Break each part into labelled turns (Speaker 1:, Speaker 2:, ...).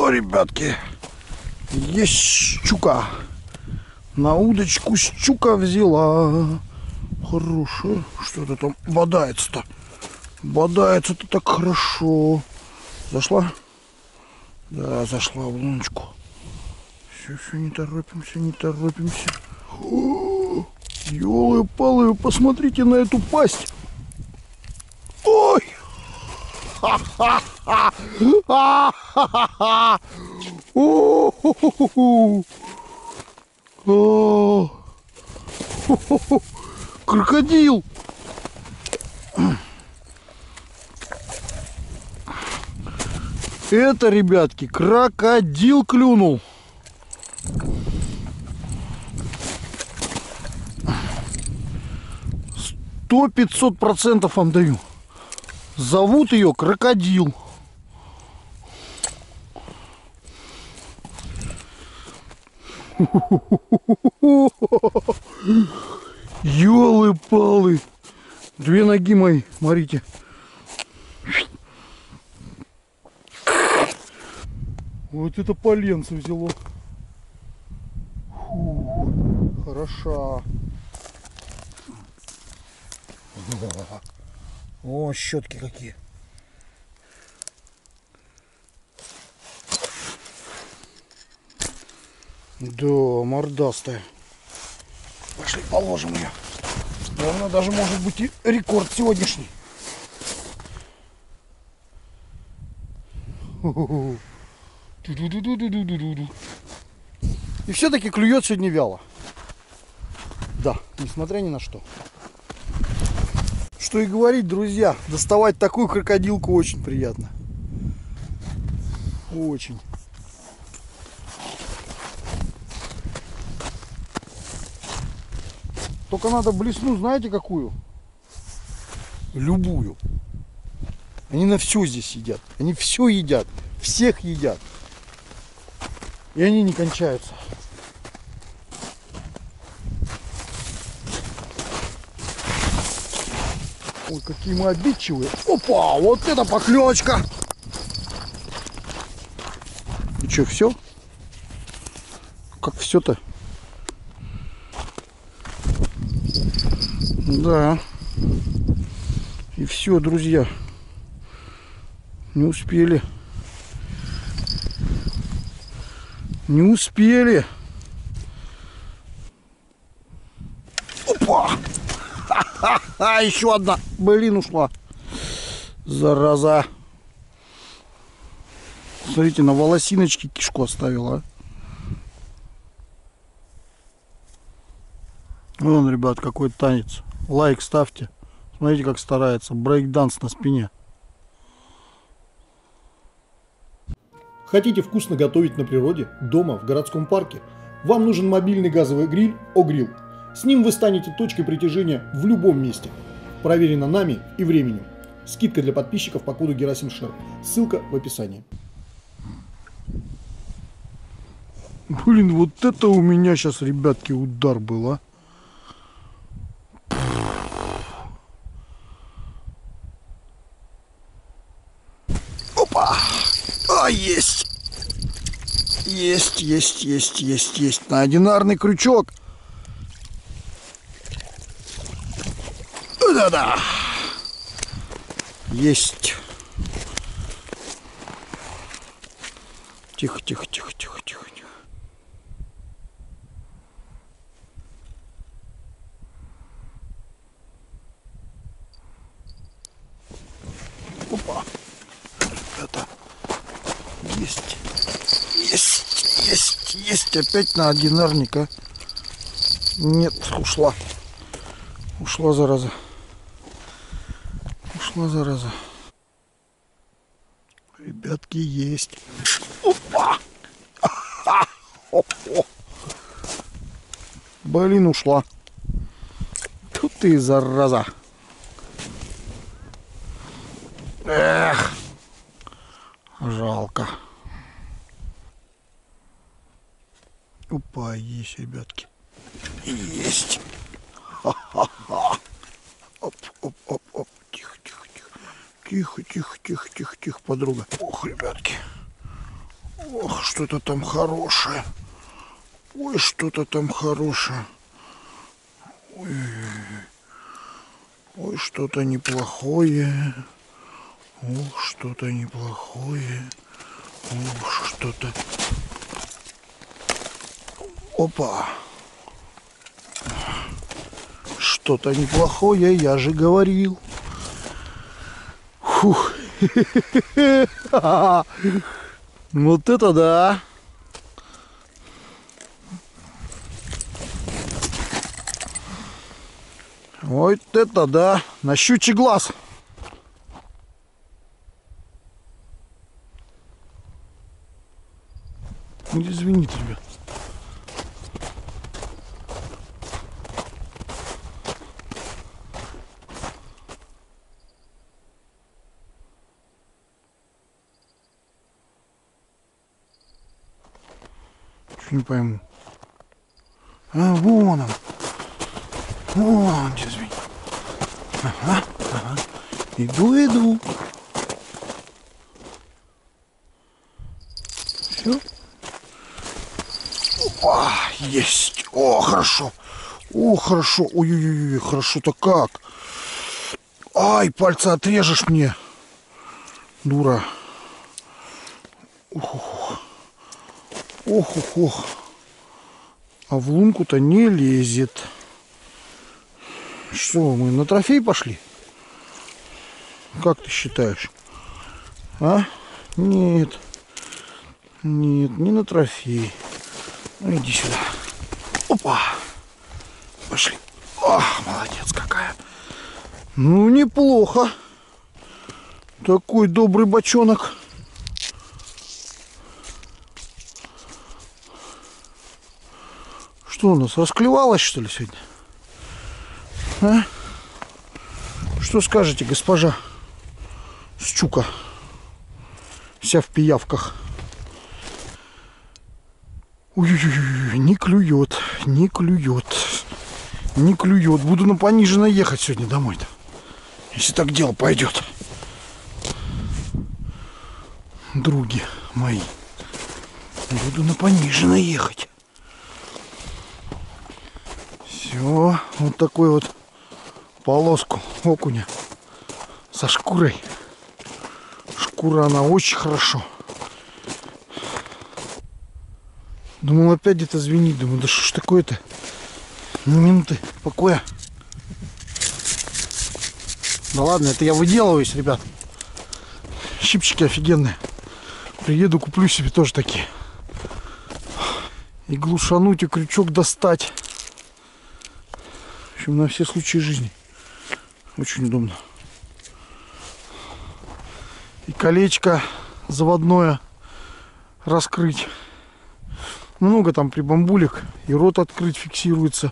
Speaker 1: О, ребятки, есть щука. На удочку щука взяла. Хорошая. Что-то там бодается-то. Бодается-то так хорошо. Зашла? Да, зашла в луночку. Все, не торопимся, не торопимся. Ёлы-палы, посмотрите на эту пасть. Ой! Ха-ха-ха! Крокодил! Это, ребятки, крокодил клюнул. Сто 500% вам даю. Зовут ее крокодил. Ёлы-палы. Две ноги мои, смотрите. Вот это поленце взяло. Фу, хороша. О, щетки какие. Да, мордастая. Пошли положим ее. Наверное, даже может быть и рекорд сегодняшний. И все-таки клюет сегодня вяло. Да, несмотря ни на что. Что и говорить, друзья, доставать такую крокодилку очень приятно. Очень. Только надо блеснуть, знаете какую? Любую. Они на все здесь едят. Они все едят. Всех едят. И они не кончаются. Ой, какие мы обидчивые. Опа, вот это поклевочка. И что, все? Как все-то? Да. И все, друзья. Не успели. Не успели. Опа! Ха-ха-ха! Еще одна. Блин, ушла. Зараза. Смотрите, на волосиночке кишку оставила. Вон, ребят, какой танец. Лайк ставьте. Смотрите, как старается. Брейк-данс на спине.
Speaker 2: Хотите вкусно готовить на природе, дома, в городском парке? Вам нужен мобильный газовый гриль О-Грилл. С ним вы станете точкой притяжения в любом месте. Проверено нами и временем. Скидка для подписчиков по коду Герасимшер. Ссылка в описании.
Speaker 1: Блин, вот это у меня сейчас, ребятки, удар был, а. Опа! А, есть! Есть. На одинарный крючок. Да-да. Есть. Тихо. Опа. Это есть. Опять на одинарника. Нет, ушла. Ушла, зараза. Ребятки, есть. Опа! Блин, ушла. Тут ты, зараза. Эх, жалко. Опа, есть, ребятки. Есть. Ха-ха-ха. Оп. Тихо, подруга. Ох, ребятки. Ох, что-то там хорошее. Ой, что-то там хорошее. Ой, ой, что-то неплохое. Ох, что-то неплохое. Ох, что-то. Опа. Что-то неплохое, я же говорил. Фух. Вот это да. Вот это да. На щучий глаз. Не звенит, ребят. Не пойму. А, вон он. Вон, где звенит. Ага, ага. Иду. Все. Опа, есть. О, хорошо. О, хорошо. Ой-ой-ой, хорошо-то как. Ай, пальцы отрежешь мне. Дура. Ох. Ох. А в лунку-то не лезет. Что, мы на трофей пошли? Как ты считаешь? А? Нет. Нет, не на трофей. Ну иди сюда. Опа. Пошли. Ах, молодец какая. Ну, неплохо. Такой добрый бочонок. Что у нас, расклевалась, что ли, сегодня? А? Что скажете, госпожа щука? Вся в пиявках. Ой-ой-ой, не клюет. Буду на пониженно ехать сегодня домой-то. Если так дело пойдет. Други мои. Буду на пониженно ехать. Все, вот такой вот полоску окуня со шкурой. Шкура, она очень хорошо. Думал, опять где-то звенит. Думаю, да что ж такое-то? Ну, минуты покоя. Да ладно, это я выделываюсь, ребят. Щипчики офигенные. Приеду, куплю себе тоже такие. И глушануть, и крючок достать. В общем, на все случаи жизни. Очень удобно. И колечко заводное раскрыть. Много там прибамбулек. И рот открыть фиксируется.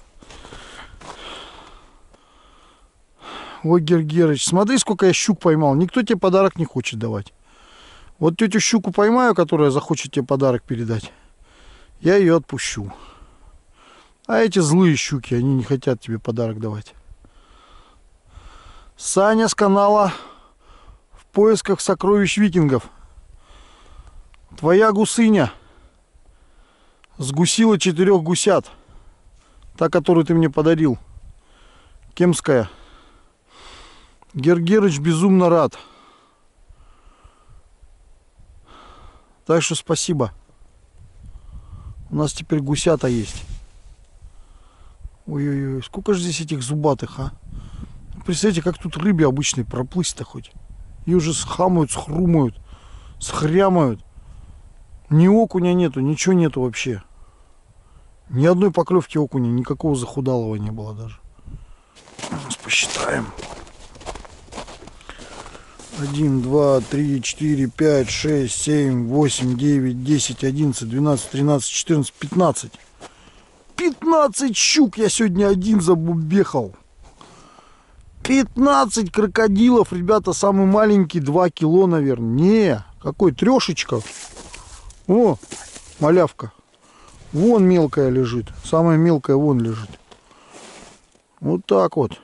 Speaker 1: Ой, Гергерыч, смотри, сколько я щук поймал. Никто тебе подарок не хочет давать. Вот тетю щуку поймаю, которая захочет тебе подарок передать. Я ее отпущу. А эти злые щуки, они не хотят тебе подарок давать. Саня с канала «В поисках сокровищ викингов». Твоя гусыня сгусила 4 гусят. Та, которую ты мне подарил. Кемская. Гергерыч безумно рад. Так что спасибо. У нас теперь гусята есть. Ой-ой-ой, сколько же здесь этих зубатых, а? Представляете, как тут рыбе обычной проплыть-то хоть. Ее уже схамают, схрумают, схрямают. Ни окуня нету, ничего нету вообще. Ни одной поклевки окуня, никакого захудалого не было даже. Сейчас посчитаем. 1, 2, 3, 4, 5, 6, 7, 8, 9, 10, 11, 12, 13, 14, 15. 15 щук я сегодня один забубехал. 15 крокодилов, ребята, самый маленький 2 кило, наверное. Не, какой, трешечка. О, малявка. Вон мелкая лежит. Самая мелкая вон лежит. Вот так вот.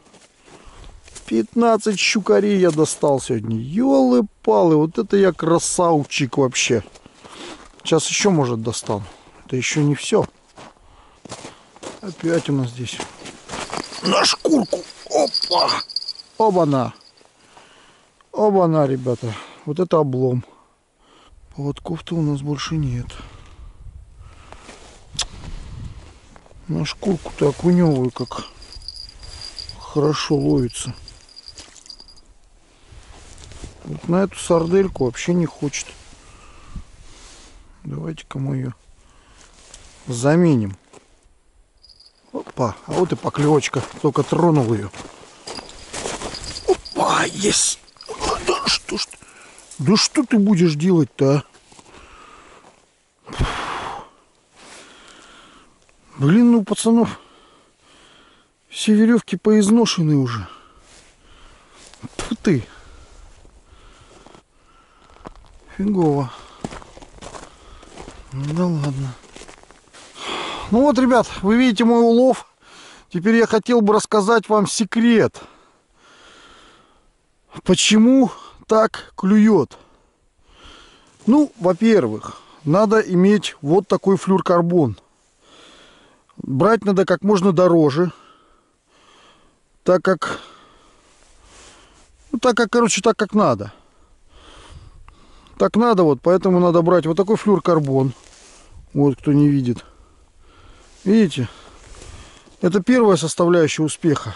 Speaker 1: 15 щукарей я достал сегодня. Ёлы-палы, вот это я красавчик вообще. Сейчас еще, может, достану. Это еще не все. Опять у нас здесь на шкурку. Опа! Оба-на! Оба-на, ребята. Вот это облом. Поводков-то у нас больше нет. На шкурку-то окуневую как хорошо ловится. Вот на эту сардельку вообще не хочет. Давайте-ка мы ее заменим. Опа, а вот и поклевочка. Только тронул ее. Опа, есть. Да что ты будешь делать-то, а? Блин, ну пацанов все веревки поизношены уже. Тьфу ты. Фигово. Ну да ладно. Ну вот, ребят, вы видите мой улов. Теперь я хотел бы рассказать вам секрет. Почему так клюет? Ну, во-первых, надо иметь вот такой флюрокарбон. Брать надо как можно дороже. Так как, короче, так как надо. Так надо, вот, поэтому надо брать вот такой флюрокарбон. Вот, кто не видит. Видите? Это первая составляющая успеха.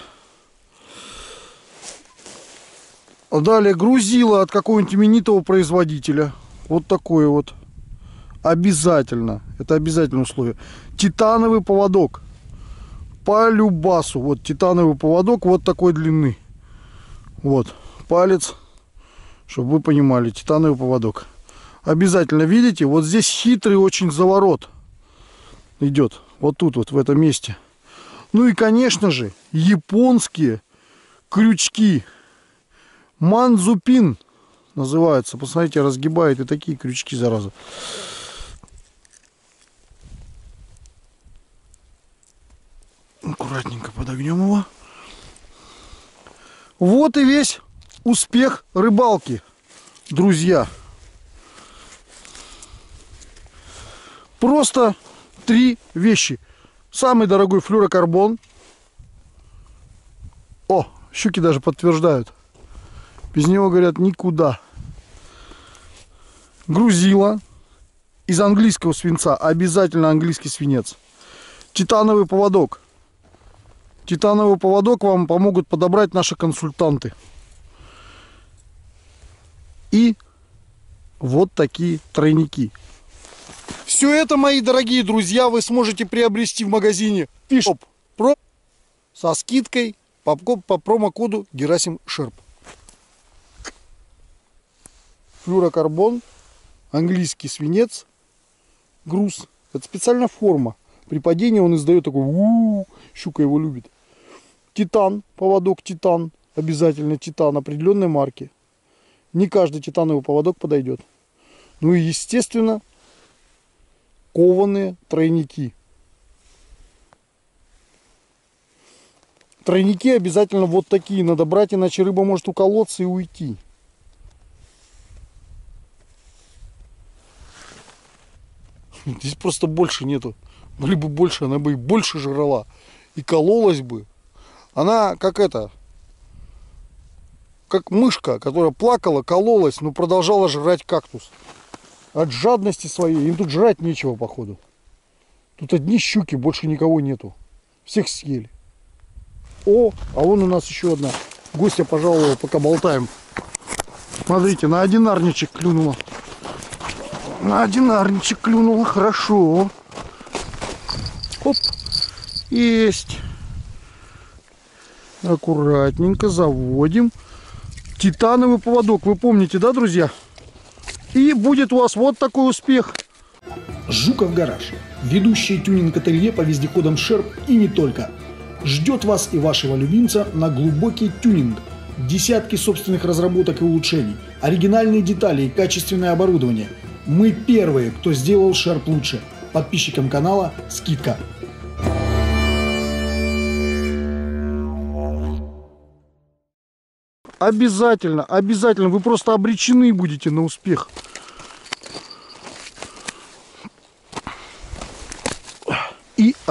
Speaker 1: А далее грузило от какого-нибудь именитого производителя. Вот такое вот. Обязательно. Это обязательное условие. Титановый поводок. По любасу. Вот титановый поводок вот такой длины. Вот. Палец. Чтобы вы понимали. Титановый поводок. Обязательно. Видите? Вот здесь хитрый очень заворот идет. Вот тут вот в этом месте. Ну и конечно же японские крючки. Манзупин называется. Посмотрите, разгибает и такие крючки, зараза. Аккуратненько подогнем его. Вот и весь успех рыбалки, друзья. Просто 3 вещи. Самый дорогой флюрокарбон. О, щуки даже подтверждают. Без него, говорят, никуда. Грузило из английского свинца. Обязательно английский свинец. Титановый поводок. Титановый поводок вам помогут подобрать наши консультанты. И вот такие тройники. Все это, мои дорогие друзья, вы сможете приобрести в магазине Fish Shop Pro со скидкой по промокоду Герасим Шерп. Флюрокарбон, английский свинец, груз. Это специальная форма. При падении он издает такой у-у-у, щука его любит. Титан, поводок титан, обязательно титан определенной марки. Не каждый титановый поводок подойдет. Ну и естественно кованые тройники. Тройники обязательно вот такие надо брать, иначе рыба может уколоться и уйти. Здесь просто больше нету. Были бы больше, она бы и больше жрала. И кололась бы. Она как это, как мышка, которая плакала, кололась, но продолжала жрать кактус. От жадности своей. Им тут жрать нечего, походу. Тут одни щуки, больше никого нету. Всех съели. О, а вон у нас еще одна гостья пожаловала, пока болтаем. Смотрите, на одинарничек клюнула. На одинарничек клюнула, хорошо. Оп, есть. Аккуратненько заводим. Титановый поводок, вы помните, да, друзья? И будет у вас вот такой успех.
Speaker 2: Жуков гараж. Ведущий тюнинг-ателье по вездеходам Шерп и не только. Ждет вас и вашего любимца на глубокий тюнинг. Десятки собственных разработок и улучшений. Оригинальные детали и качественное оборудование. Мы первые, кто сделал Шерп лучше. Подписчикам канала скидка.
Speaker 1: Обязательно, обязательно. Вы просто обречены будете на успех.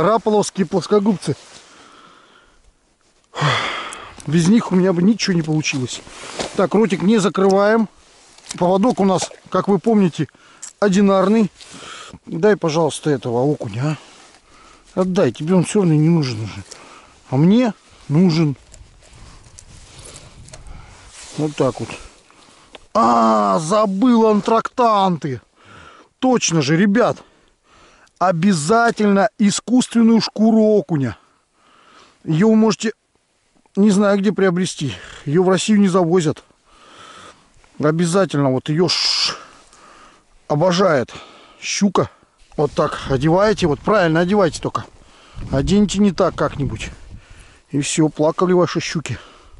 Speaker 1: раполовские плоскогубцы. Без них у меня бы ничего не получилось. Так, ротик не закрываем. Поводок у нас, как вы помните, одинарный. Дай, пожалуйста, этого окуня, а? Отдай, тебе он все равно не нужен уже. А мне нужен. Вот так вот. А, забыл антрактанты. Точно же, ребят. Обязательно искусственную шкуру окуня. Ее вы можете, не знаю где приобрести. Ее в Россию не завозят. Обязательно вот ее обожает щука. Вот так одеваете. Вот правильно одевайте только. Оденьте не так как-нибудь. И все, плакали ваши щуки.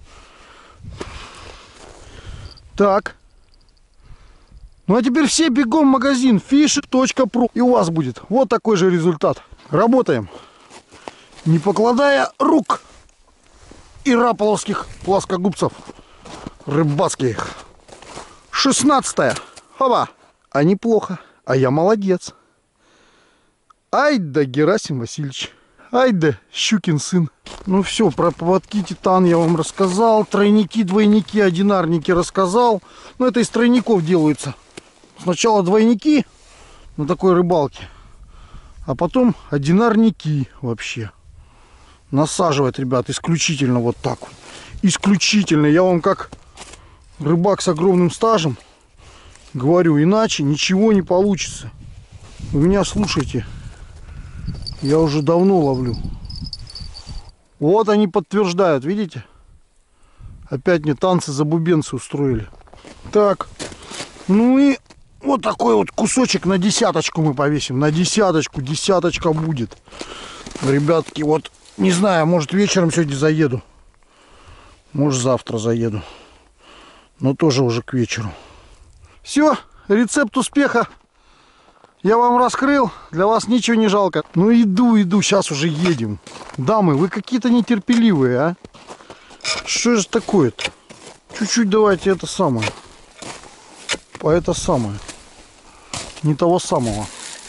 Speaker 1: Так. Ну а теперь все бегом в магазин fish.pro. И у вас будет вот такой же результат. Работаем, не покладая рук и раполовских плоскогубцев рыбацких. 16-е. Хоба. А неплохо. А я молодец. Ай да Герасим Васильевич. Ай да Щукин сын. Ну все, про поводки Титан я вам рассказал. Тройники, двойники, одинарники рассказал. Но это из тройников делаются. Сначала двойники на такой рыбалке. А потом одинарники вообще. Насаживать, ребят, исключительно вот так вот. Исключительно. Я вам как рыбак с огромным стажем говорю, иначе ничего не получится. Вы меня слушайте. Я уже давно ловлю. Вот они подтверждают, видите? Опять мне танцы за бубенцы устроили. Так, ну и вот такой вот кусочек на десяточку мы повесим. На десяточку, десяточка будет. Ребятки, вот, не знаю, может вечером сегодня заеду. Может завтра заеду. Но тоже уже к вечеру. Все, рецепт успеха я вам раскрыл. Для вас ничего не жалко. Ну иду, сейчас уже едем. Дамы, вы какие-то нетерпеливые, а? Что же такое-то? Чуть-чуть давайте это самое. По это самое. Не того самого.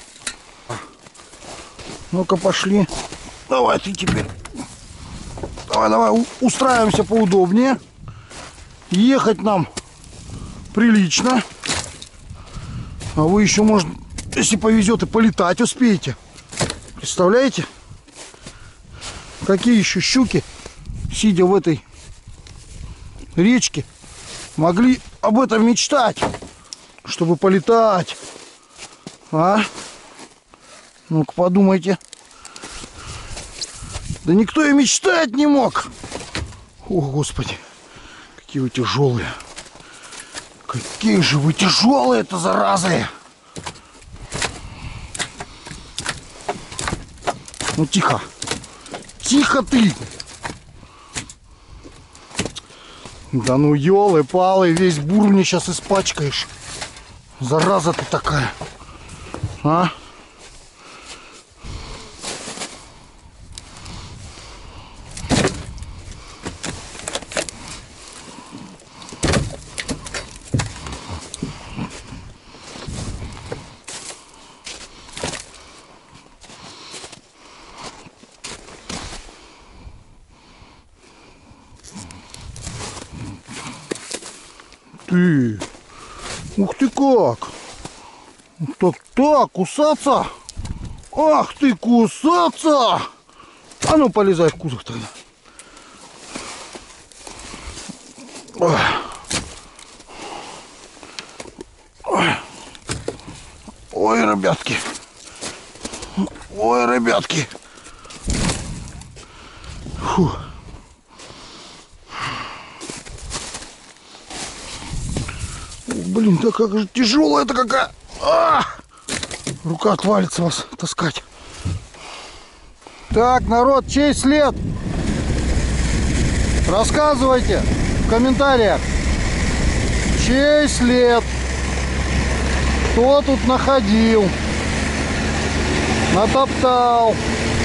Speaker 1: Ну-ка, пошли. Давай ты теперь. Давай, устраиваемся поудобнее. Ехать нам прилично. А вы еще, может, если повезет, и полетать успеете. Представляете? Какие еще щуки, сидя в этой речке, могли об этом мечтать, чтобы полетать. А? Ну-ка, подумайте. Да никто и мечтать не мог. О, Господи. Какие вы тяжелые. Какие же вы тяжелые-то, заразы. Ну, тихо. Тихо ты. Да ну, елы-палы, весь бур мне сейчас испачкаешь. Зараза ты такая. А? Ты. Ух ты как. Так, кусаться. Ах ты, кусаться. А ну, полезай в кузов тогда. Ой. Ой, ребятки. Ой, ребятки. Фу. Блин, да как же тяжелая это какая. Рука отвалится вас таскать. Так, народ, чей след? Рассказывайте в комментариях. Чей след? Кто тут находил? Натоптал?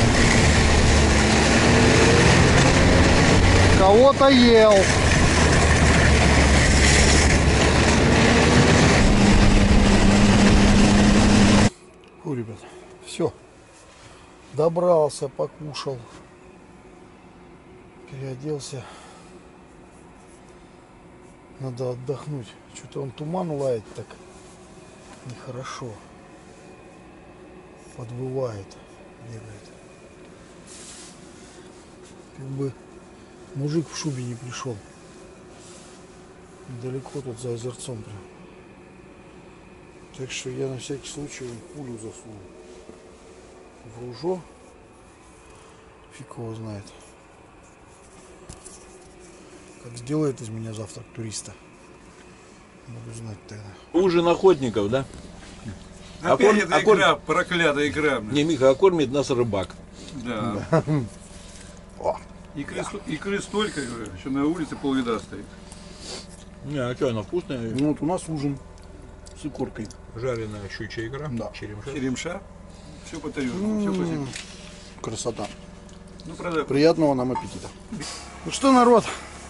Speaker 1: Кого-то ел? Фу, ребят, все. Добрался, покушал, переоделся. Надо отдохнуть. Что-то он туман лает так нехорошо. Подвывает, бегает. Как бы мужик в шубе не пришел. Далеко тут за озерцом прям. Так что я на всякий случай пулю засунул в ружо. Фиг его знает. Как сделает из меня завтра туриста. Буду знать тогда.
Speaker 3: Ужин охотников, да?
Speaker 4: Опять эта игра, проклятая игра.
Speaker 3: Не, Миха, а кормит нас рыбак.
Speaker 4: Да. Икры столько, говорю, еще на улице полведа стоит.
Speaker 3: Не, а что, она вкусная?
Speaker 1: Ну вот у нас ужин с икоркой.
Speaker 3: Жареная щучья икра.
Speaker 1: Да.
Speaker 3: Черемша.
Speaker 4: Черемша. Все по тарелкам, все по себе.
Speaker 1: Красота.
Speaker 4: Ну, правда,
Speaker 1: Приятного нам аппетита. Ну что, народ?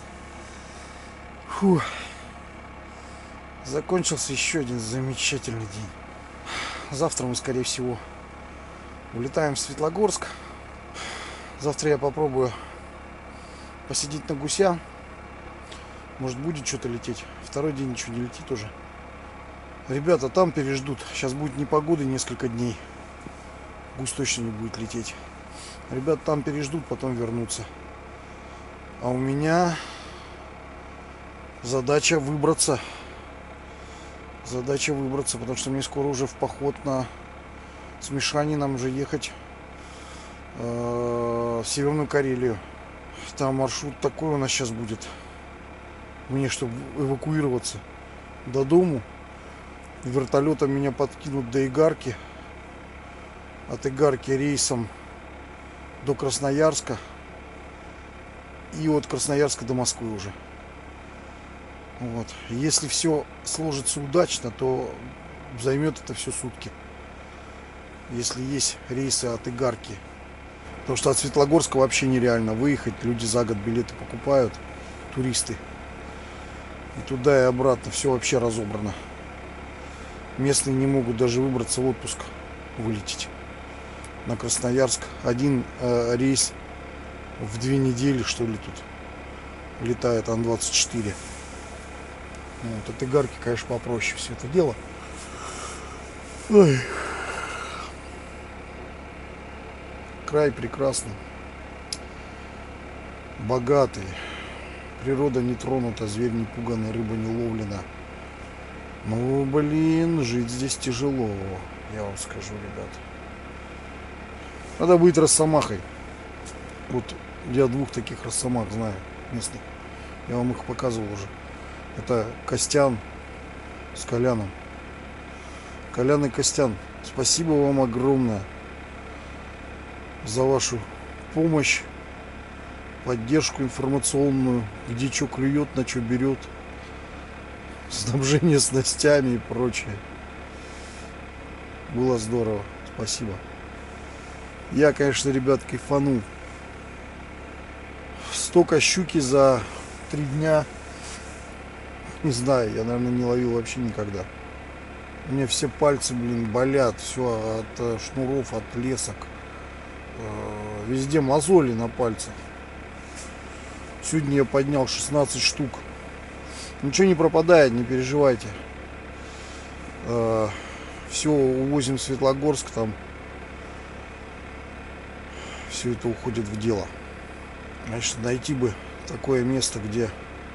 Speaker 1: Фу. Закончился еще один замечательный день. Завтра мы, скорее всего, улетаем в Светлогорск. Завтра я попробую посидеть на гуся. Может, будет что-то лететь. Второй день ничего не летит уже. Ребята там переждут. Сейчас будет непогода несколько дней. Гусь точно не будет лететь. Ребята там переждут, потом вернутся. А у меня задача выбраться. Задача выбраться, потому что мне скоро уже в поход с Мишанином уже ехать в Северную Карелию. Там маршрут такой у нас сейчас будет. Мне, чтобы эвакуироваться до дому, вертолетом меня подкинут до Игарки. От Игарки рейсом до Красноярска. И от Красноярска до Москвы уже. Вот. Если все сложится удачно, то займет это все сутки. Если есть рейсы от Игарки. Потому что от Светлогорска вообще нереально выехать. Люди за год билеты покупают. Туристы. И туда и обратно все вообще разобрано. Местные не могут даже выбраться в отпуск, вылететь на Красноярск. Один рейс в 2 недели, что ли, тут летает Ан-24. Вот, от Игарки, конечно, попроще все это дело. Ой. Край прекрасный, богатый. Природа не тронута, зверь не пуганный, рыба не ловлена. Ну, блин, жить здесь тяжело, я вам скажу, ребят. Надо быть росомахой. Вот я 2 таких росомах знаю, местных. Я вам их показывал уже. Это Костян с Коляном. Колян и Костян, спасибо вам огромное за вашу помощь, поддержку информационную, где что клюет, на что берет, снабжение снастями и прочее. Было здорово, спасибо. Я, конечно, ребят, кайфанул. Столько щуки за 3 дня. Не знаю, я, наверное, не ловил вообще никогда. У меня все пальцы, блин, болят. Все от шнуров, от лесок. Везде мозоли на пальцах. Сегодня я поднял 16 штук. Ничего не пропадает, не переживайте. Все увозим в Светлогорск, там все это уходит в дело. Значит, найти бы такое место, где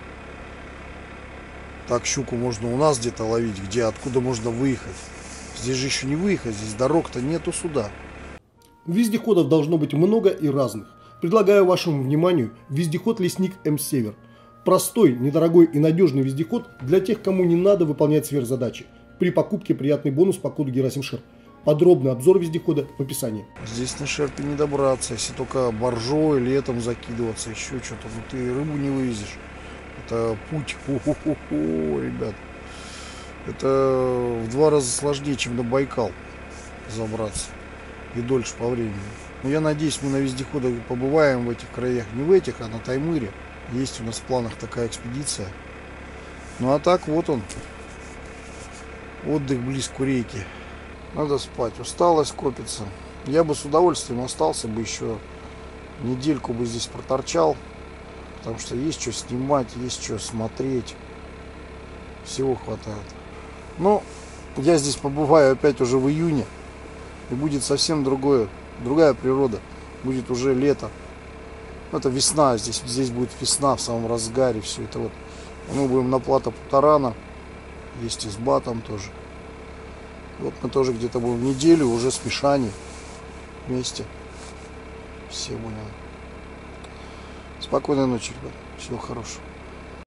Speaker 1: так щуку можно у нас где-то ловить, где откуда можно выехать. Здесь же еще не выехать, здесь дорог-то нету сюда.
Speaker 2: Вездеходов должно быть много и разных. Предлагаю вашему вниманию вездеход «Лесник М-Север». Простой, недорогой и надежный вездеход для тех, кому не надо выполнять сверхзадачи. При покупке приятный бонус по коду Герасимшер. Подробный обзор вездехода в описании.
Speaker 1: Здесь на шерпе не добраться, если только боржой, летом закидываться, еще что-то. Ну ты рыбу не вывезешь. Это путь, ребят. Это в 2 раза сложнее, чем на Байкал забраться. И дольше по времени. Но я надеюсь, мы на вездеходах побываем в этих краях. Не в этих, а на Таймыре. Есть у нас в планах такая экспедиция. Ну а так вот он. Отдых близ Курейки. Надо спать. Усталость копится. Я бы с удовольствием остался бы еще недельку бы здесь проторчал. Потому что есть что снимать, есть что смотреть. Всего хватает. Но я здесь побываю опять уже в июне. И будет совсем другая природа. Будет уже лето. Это весна. Здесь будет весна в самом разгаре. Все это вот. И мы будем на плато Путарана. Есть изба там тоже. Вот мы тоже где-то будем неделю уже с Мишаней вместе. Все будем. Спокойной ночи, ребят. Всего хорошего.